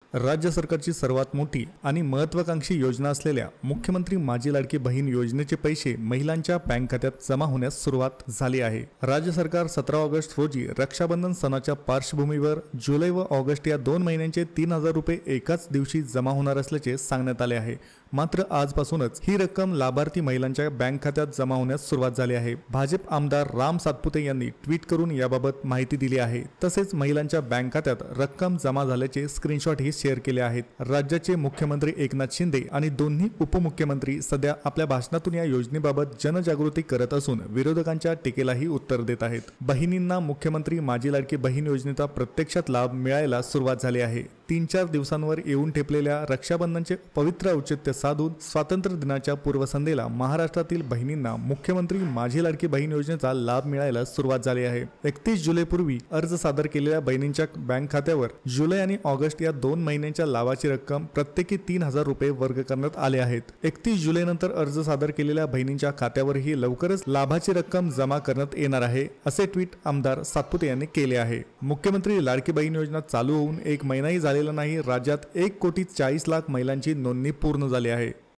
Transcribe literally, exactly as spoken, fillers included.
राज्य सरकारची सर्वात मोठी आणि महत्त्वाकांक्षी योजना असलेल्या मुख्यमंत्री माझी लाडकी बहीण योजनेचे पैसे महिलांच्या बँक खात्यात जमा होण्यास सुरुवात झाली आहे। राज्य सरकार सतरा ऑगस्ट रोजी रक्षाबंधन सणाच्या पार्श्वभूमीवर जुलै व ऑगस्ट या दोन महिन्यांचे तीन हजार रुपये एकाच दिवशी जमा होणार असल्याचे सांगण्यात आले आहे। मात्र आजपासूनच ही रक्कम लाभार्थी महिलांच्या बँक खात्यात जमा होण्यास सुरुवात झाली आहे। भाजप आमदार राम सातपुते यांनी ट्विट करून याबाबत माहिती दिली आहे। तसेच महिलांच्या बँक खात्यात रक्कम जमा झाल्याचे स्क्रीनशॉट ही शेअर केले आहेत। राज्याचे मुख्यमंत्री एकनाथ शिंदे आणि दोन्ही उपमुख्यमंत्री सध्या आपल्या भाषणातून या योजनेबाबत जनजागृती करत असून विरोधकांच्या टीकेलाही उत्तर देत आहेत। बहिणींना मुख्यमंत्री माझी लाडकी बहीण योजनेचा प्रत्यक्षात लाभ मिळायला सुरुवात झाली आहे। तीन चार दिवसांवर येऊन ठेपलेल्या रक्षाबंधनचे पवित्र औचित्य साधून स्वातंत्र्य दिनाच्या पूर्वसंध्येला महाराष्ट्रातील बहिणींना मुख्यमंत्री माझी लाडकी बहीण योजनेचा लाभ मिळायला सुरुवात झाली आहे। एकतीस जुलै पूर्वी अर्ज सादर केलेल्या बहिणींच्या बँक खात्यावर जुलै आणि ऑगस्ट या दोन महिन्यांच्या लाभाची रक्कम प्रत्येकी तीन हजार रुपये वर्ग करण्यात आले आहेत। एकतीस जुलै नंतर अर्ज सादर केलेल्या बहिणींच्या खात्यावरही लवकरच लाभाची रक्कम जमा करण्यात येणार आहे, असे ट्विट आमदार सातपुते यांनी केले आहे। मुख्यमंत्री लाडकी बहीण योजना चालू होऊन एक महिनाही झालेला नाही, राज्यात एक कोटी चाळीस लाख महिलांची नोंदणी पूर्ण झाली आहे।